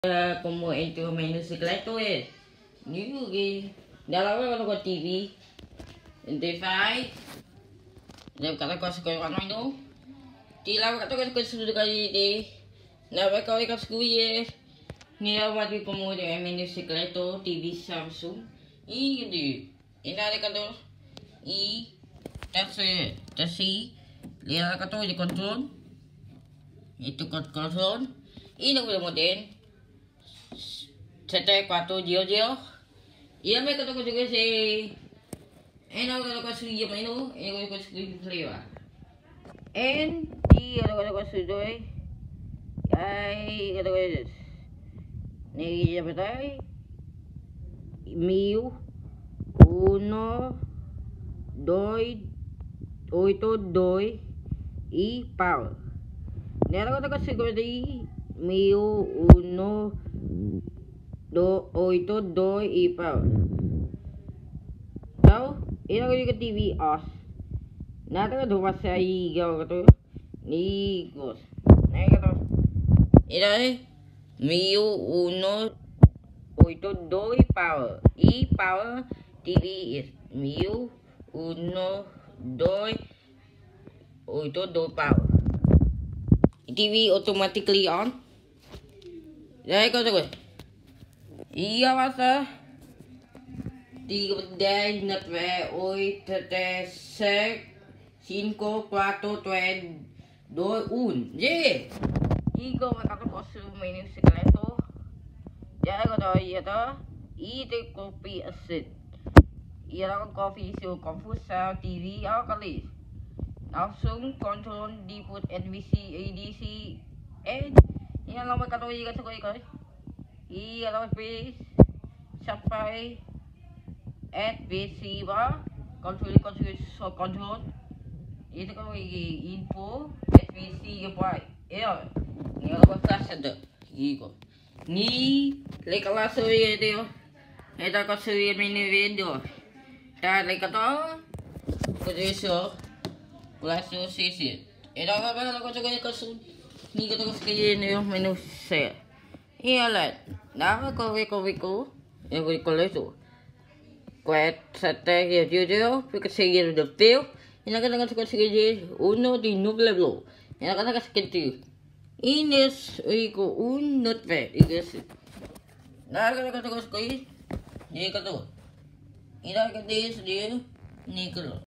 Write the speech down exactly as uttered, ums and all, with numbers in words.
Uh, como entro menos secreto es new que ya la veo con T V de fai de cada cosa que van no ti la veo que que sudah kali de na veo que que escuye ni a va de como de menos secreto T V Samsung y de y nada que todo y terse tersi lihat que todo de control itu control y no puedo moden Sete cuatro dio dio. Iya me kata ko juga si. Eno kata ko suya maino, eno ko suya flavor. En di kata ko suya. Ai kata ko ni ya betai. Mil uno dois oito dois e pau. Nela kata ko suya di mil uno do oito dois e pau. Tahu? Ini aku juga T V os. Nah, tu dua masa i kau kata ni kos. Nah, kata ini mil uno oito dois pau. E pau T V is mil uno dois oito dois pau. T V automatically on. Jadi kata gue. Iya masa tiga dez nueve oito sete cinco cuatro tres dos uno. Ye. Iko matakan kosu menu sekaleto. Jadi kata iya to. Ite kopi asid. Iya kan kopi isu komputer T V awak kali. Langsung kontrol di put N V C A D C. Eh, yang lama kata iya kata kau Iya lebih sampai at B C ba kontrol kontrol so kontrol itu kalau info at B C ke pai ya ni kalau kelas ada iko ni le kelas ya dia ada kelas ya mini video dah le kata kedeso kelas sisi ada apa kalau kau coba kelas ni kata sekali ni menu saya iyalah Nah, kau kau kau, yang kau kau itu, kuat sate ya dia dia, fikir segera dah pil, ini kan dengan sekali segera uno di nuble blo, ini kan dengan sekali ini itu uno pe, itu nah kan dengan sekali ini kata, ini kan dia dia ni kalau